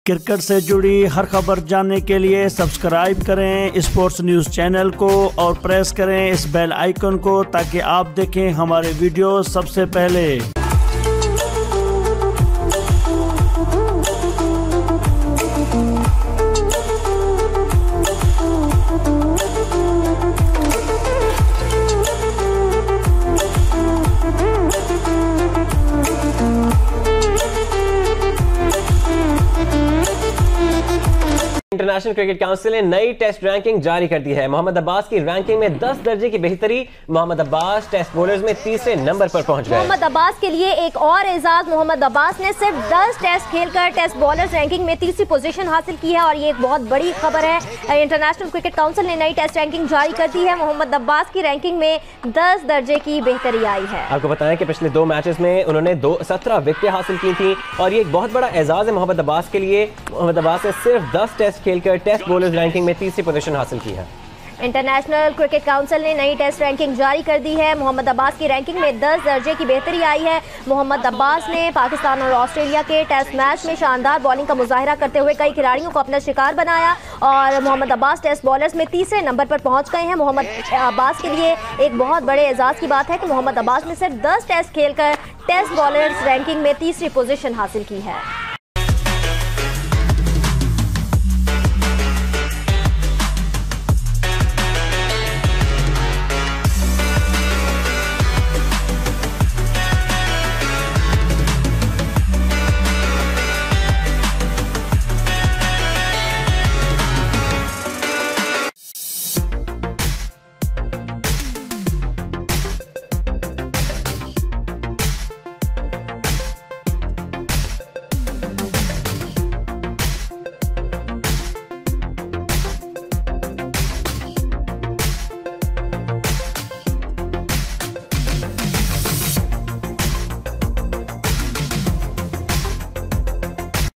Cricket से जुड़ी हर खबर जानने के लिए सब्सक्राइब करें स्पोर्ट्स न्यूज़ चैनल को और प्रेस करें इस बेल आइकन को ताकि आप देखें हमारे वीडियो सबसे पहले। इंटरनेशनल क्रिकेट काउंसिल ने नई टेस्ट रैंकिंग जारी कर दी है। मोहम्मद अब्बास की रैंकिंग में 10 दर्जे की बेहतरी। मोहम्मद अब्बास टेस्ट बॉलर्स में तीसरे नंबर पर पहुंच गए। मोहम्मद अब्बास के लिए एक और एजाज। मोहम्मद अब्बास ने सिर्फ 10 टेस्ट खेलकर टेस्ट बॉलर्स रैंकिंग में तीसरी पोजीशन हासिल की है और ये एक बहुत बड़ी खबर है। इंटरनेशनल क्रिकेट काउंसिल ने नई टेस्ट रैंकिंग जारी कर दी है। मोहम्मद अब्बास की रैंकिंग में 10 दर्जे की बेहतरी आई है। आपको बताएं कि पिछले 2 मैचेस में उन्होंने 17 विकेटें हासिल की थी और ये एक बहुत बड़ा एजाज है मोहम्मद अब्बास के लिए। मोहम्मद अब्बास ने सिर्फ 10 टेस्ट खेलकर टेस्ट बॉलर्स रैंकिंग में तीसरी पोजीशन हासिल की है। इंटरनेशनल क्रिकेट काउंसिल ने नई टेस्ट रैंकिंग जारी कर दी है। मोहम्मद अब्बास की रैंकिंग में 10 दर्जे की बेहतरी आई है। मोहम्मद अब्बास ने पाकिस्तान और ऑस्ट्रेलिया के टेस्ट मैच में शानदार बॉलिंग का मुजाहिरा करते हुए कई खिलाड़ियों को अपना शिकार बनाया और मोहम्मद अब्बास टेस्ट बॉलर्स में तीसरे नंबर पर पहुंच गए हैं। मोहम्मद अब्बास के लिए एक बहुत बड़े एजाज की बात है कि मोहम्मद अब्बास ने सिर्फ 10 टेस्ट खेलकर टेस्ट बॉलर्स रैंकिंग में तीसरी पोजीशन हासिल की है।